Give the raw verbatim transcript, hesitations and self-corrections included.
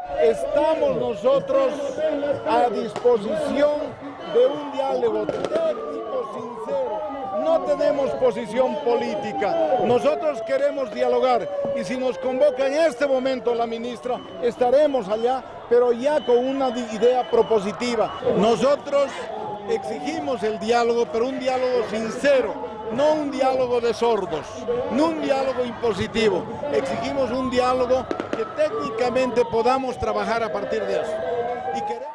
Estamos nosotros a disposición de un diálogo técnico, sincero. No tenemos posición política. Nosotros queremos dialogar y si nos convoca en este momento la ministra, estaremos allá, pero ya con una idea propositiva. Nosotros exigimos el diálogo, pero un diálogo sincero, no un diálogo de sordos, no un diálogo impositivo. Exigimos un diálogo que técnicamente podamos trabajar a partir de eso. Y queremos